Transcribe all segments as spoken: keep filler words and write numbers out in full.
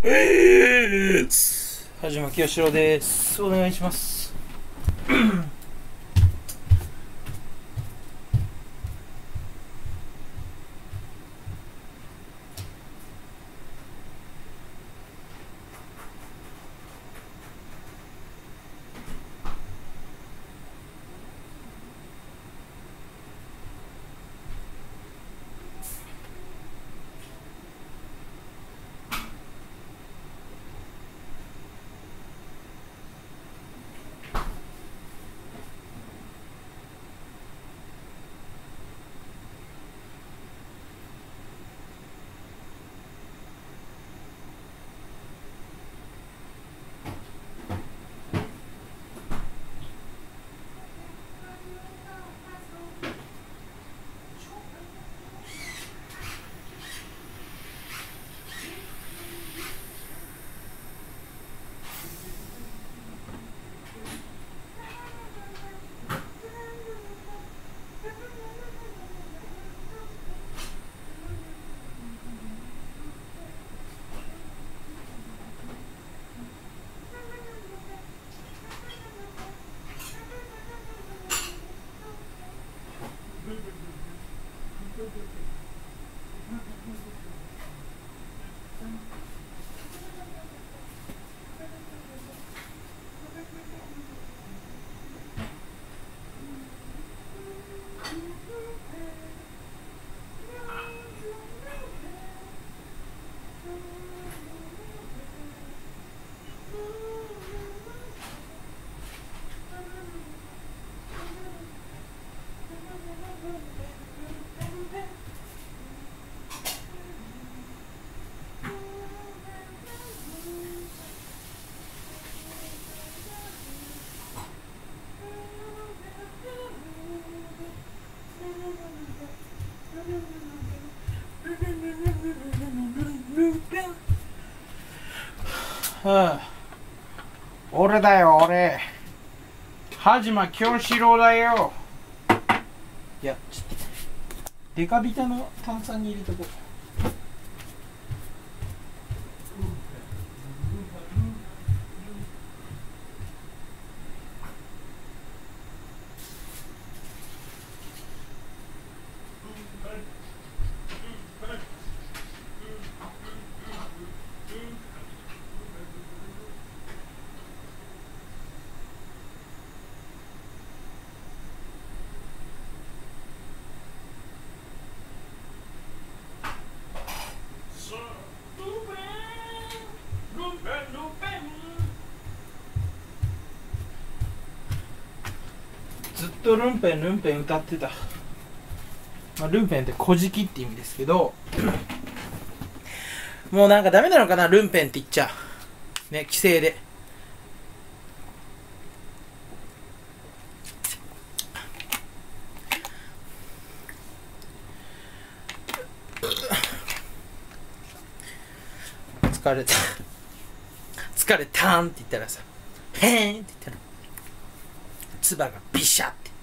えー、はじまきよしろです。お願いします。はあ、俺だよ俺、はじまきよしろだよ。いや、ちょっとデカビタの炭酸に入れとこう。ずっとルンペンルンペン歌ってた。まあ、ルンペンって小じきって意味ですけど、もうなんかダメなのかな、ルンペンって言っちゃね、規制で。疲れた疲れたーんって言ったらさ、へーんって言ったら唾がビシャって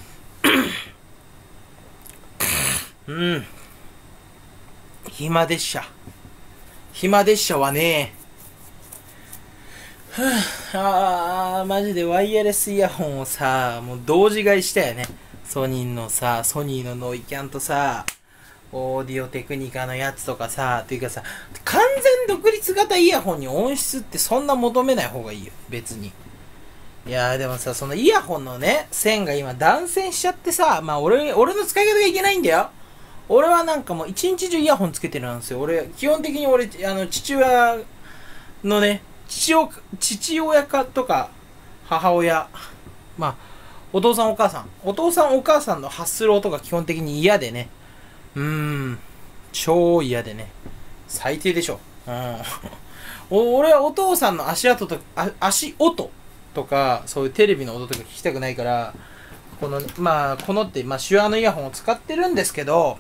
うん暇でっしゃ暇でっしゃはねーあーマジでワイヤレスイヤホンをさ、もう同時買いしたよね。ソニーのさ、ソニーのノイキャンとさ、オーディオテクニカのやつとかさ、というかさ、完全独立型イヤホンに音質ってそんな求めない方がいいよ、別に。いやーでもさ、そのイヤホンのね、線が今断線しちゃってさ、まあ俺、俺の使い方がいけないんだよ。俺はなんかもう一日中イヤホンつけてるんですよ。俺、基本的に俺、あの、父親のね、父親、父親かとか、母親、まあ、お父さんお母さん、お父さんお母さんの発する音が基本的に嫌でね、うーん、超嫌でね、最低でしょ。うん。俺はお父さんの足跡と、あ足音とか、そういうテレビの音とか聞きたくないから、この、まあ、このって、まあ、手話のイヤホンを使ってるんですけど、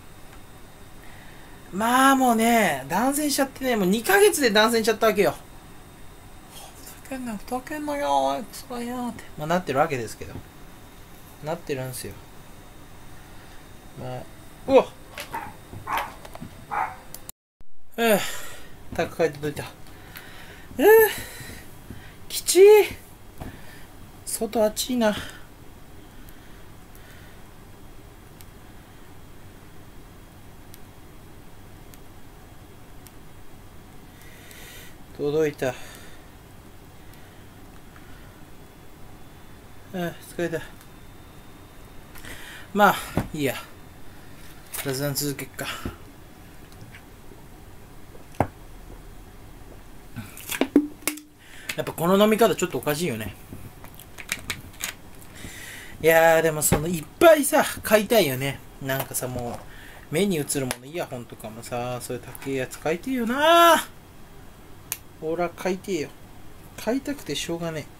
まあもうね、断線しちゃってね、もうにかげつで断線しちゃったわけよ。ふざけんなよ、ふざけんなよ、ー、くそやーって、まあ、なってるわけですけど。なってるんですよ。まあ、うわっええ、宅配届いた。 えー、きちい。外暑いな。届いた。ああ、疲れた。まあいいや、雑談続けっか。やっぱこの飲み方ちょっとおかしいよね。いやーでもそのいっぱいさ買いたいよね。なんかさ、もう目に映るもの、イヤホンとかもさ、そういう高いやつ買いてえよなー。俺は買いてえよ。買いたくてしょうがね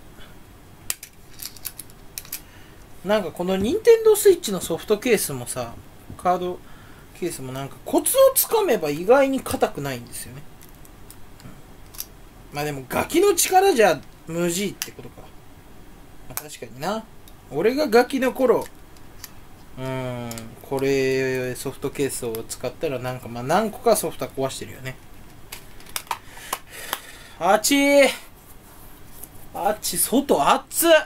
え。なんかこの任天堂スイッチのソフトケースもさ、カードケースもなんかコツをつかめば意外に硬くないんですよね。うん、まあでもガキの力じゃ無事ってことか。まあ、確かにな。俺がガキの頃、うーん、これソフトケースを使ったらなんかまあ何個かソフトは壊してるよね。あっちー、あっち外暑っ。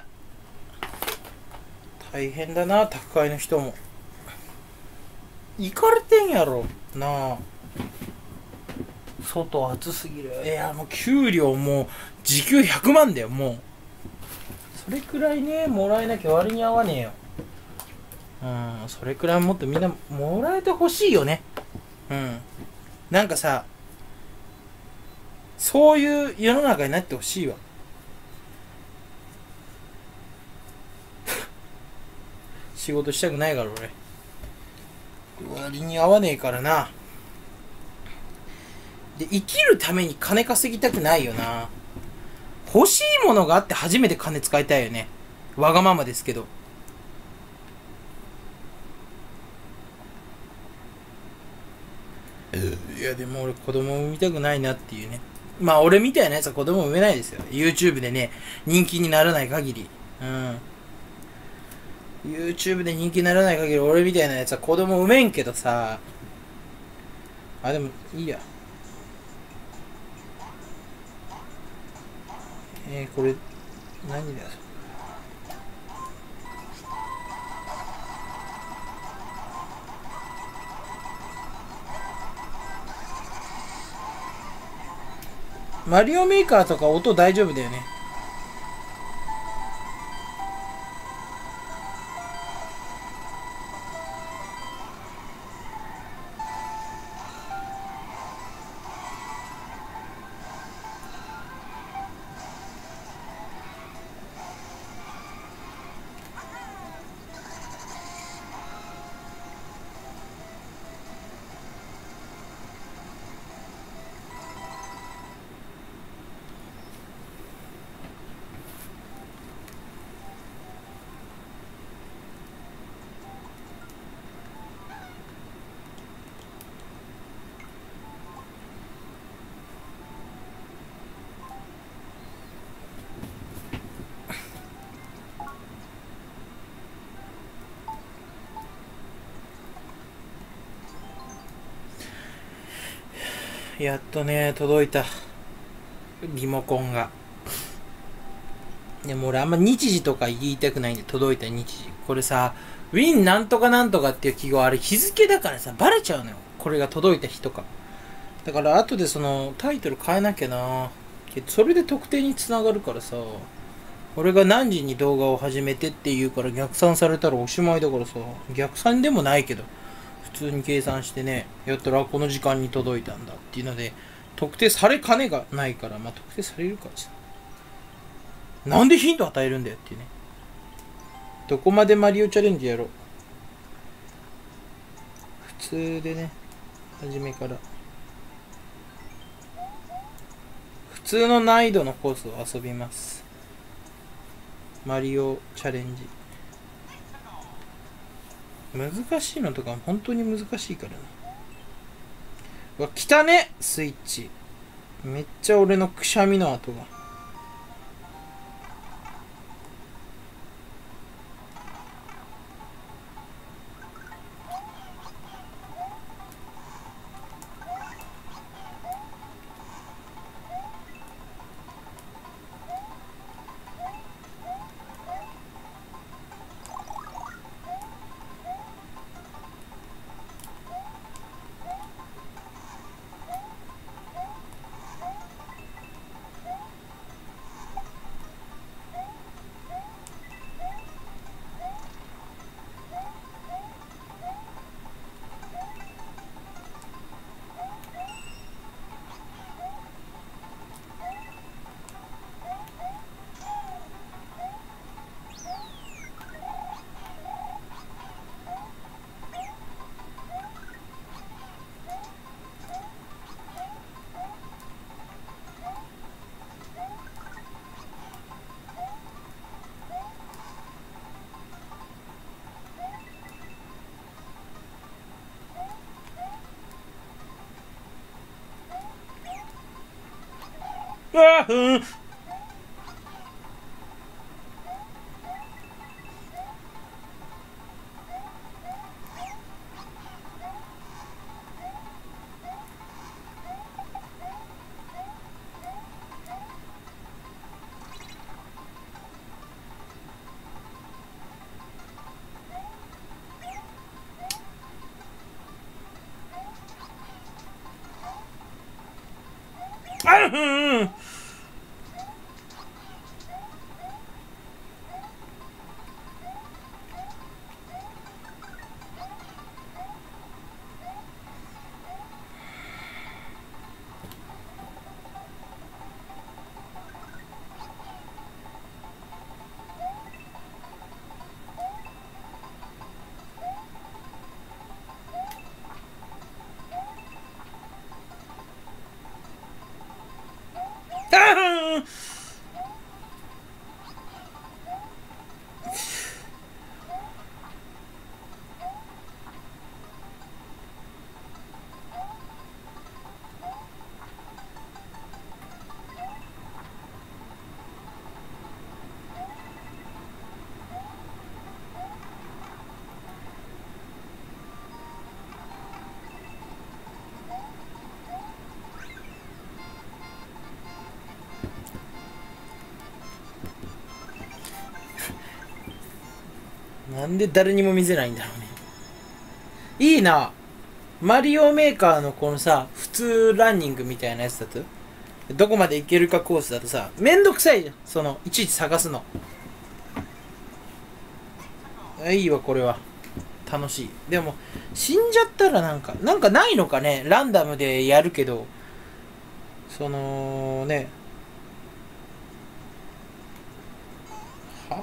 大変だな、宅配の人も。行かれてんやろなあ。外暑すぎる。いやもう給料もう時給ひゃくまんだよ。もうそれくらいねもらえなきゃ割に合わねえよ。うん、それくらいもっとみんなもらえてほしいよね。うん、なんかさ、そういう世の中になってほしいわ。仕事したくないから俺、割に合わねえからな。で生きるために金稼ぎたくないよな。欲しいものがあって初めて金使いたいよね。わがままですけど。いやでも俺子供産みたくないなっていうね。まあ俺みたいなやつは子供産めないですよ。 YouTube でね人気にならない限り。うん、 YouTube で人気にならない限り俺みたいなやつは子供産めんけどさ。あ、でもいいや。えー、これ何だよ。マリオメーカーとか音大丈夫だよね。やっとね届いたリモコンが。でも俺あんま日時とか言いたくないんで、届いた日時。これさ、ウィンなんとかなんとかっていう記号、あれ日付だからさ、バレちゃうのよ。これが届いた日とか。だから後でそのタイトル変えなきゃな。それで特定に繋がるからさ。俺が何時に動画を始めてって言うから逆算されたらおしまいだからさ。逆算でもないけど、普通に計算してね、やったらこの時間に届いたんだっていうので、特定されかねがないから、まあ特定されるかしら。なんでヒント与えるんだよっていうね。どこまでマリオチャレンジやろう。普通でね、初めから。普通の難易度のコースを遊びます。マリオチャレンジ。難しいのとか本当に難しいからな。うわ、来たねスイッチ。めっちゃ俺のくしゃみの跡が。 あうんあうんあうんなんで誰にも見せないんだろうね。いいな。マリオメーカーのこのさ、普通ランニングみたいなやつだと、どこまで行けるかコースだとさ、めんどくさいじゃん。その、いちいち探すの。いいわ、これは。楽しい。でも、死んじゃったらなんか、なんかないのかね。ランダムでやるけど、その、ね。は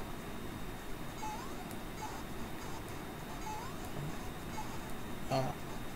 あ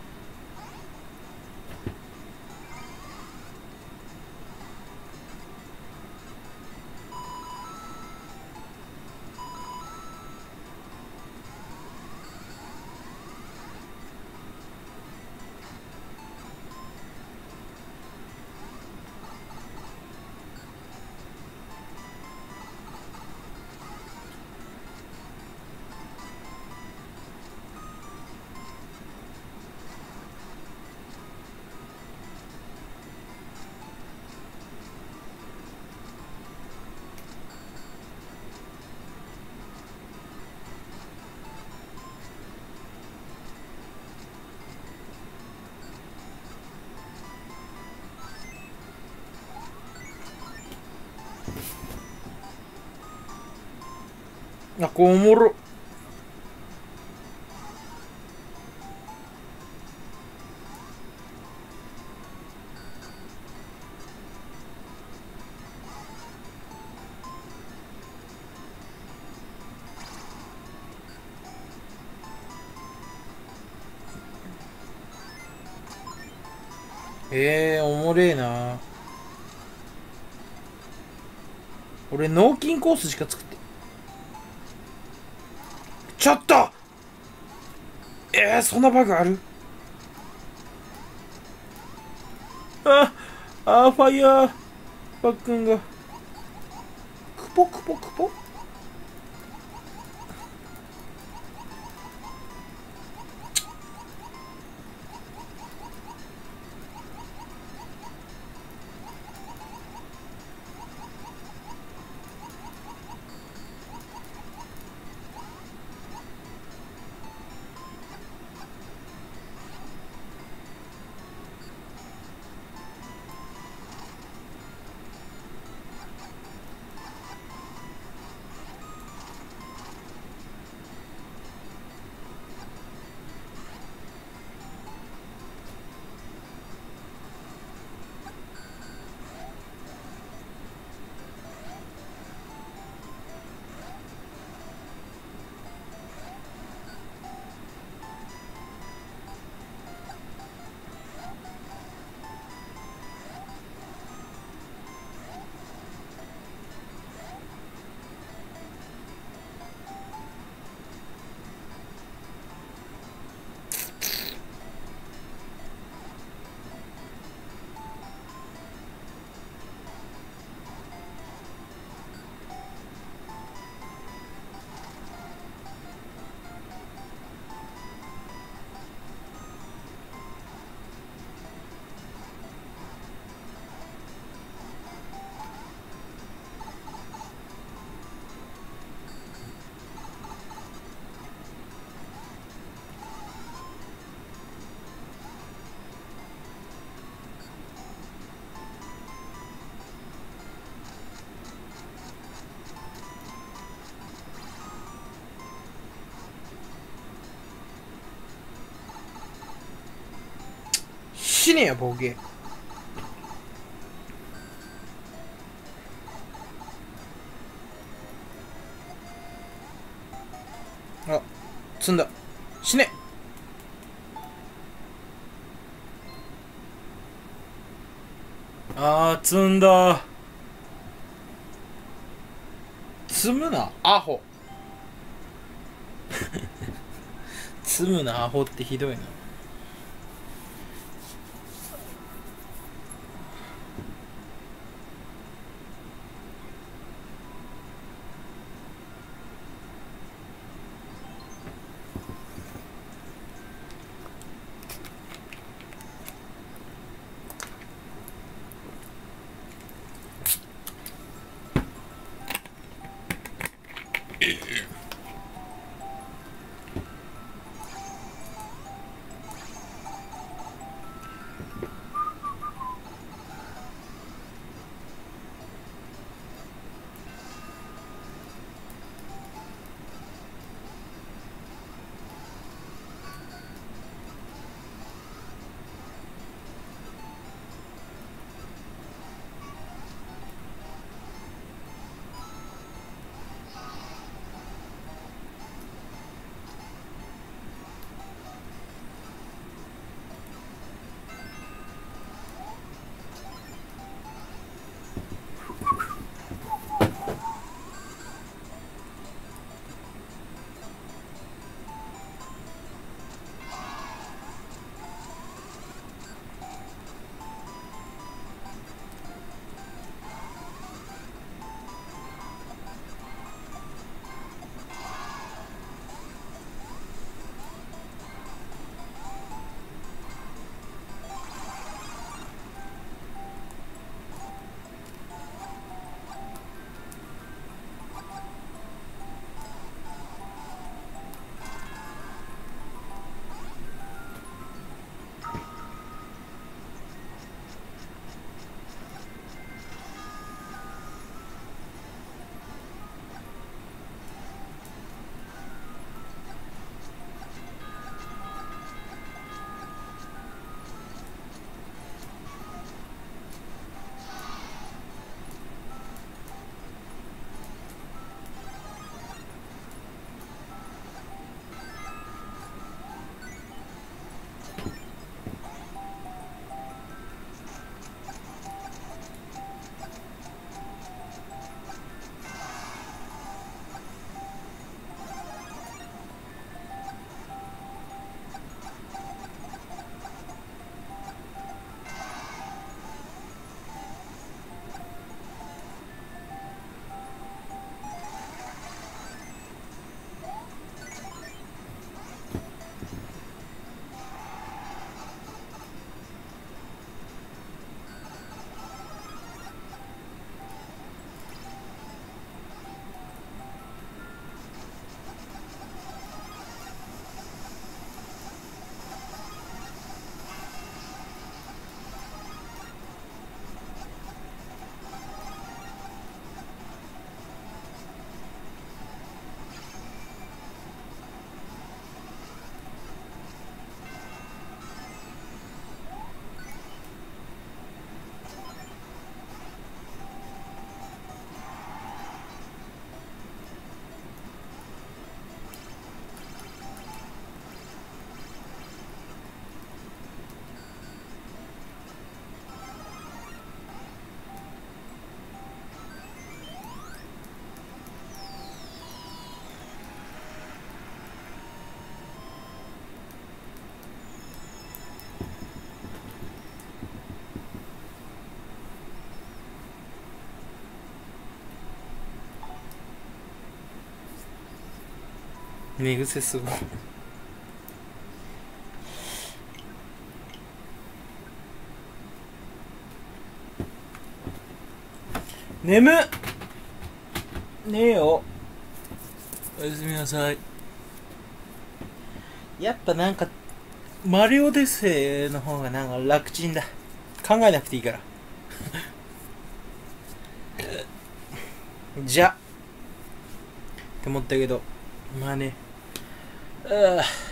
あ、こうおもろ。ええー、おもれえな。俺、脳筋コースしか作って。ちょっとえー、そんなバグある？あ、あー、ファイヤーパックンが。クポクポクポ死ねやボケ。あ、積んだ。死ね。あー、積んだ。積むなアホ。積むなアホってひどいな。寝癖すごい。眠っ。ねえよ。おやすみなさい。やっぱなんかマリオデッセイの方がなんか楽ちんだ。考えなくていいからじゃって思ったけど、まあね、ああ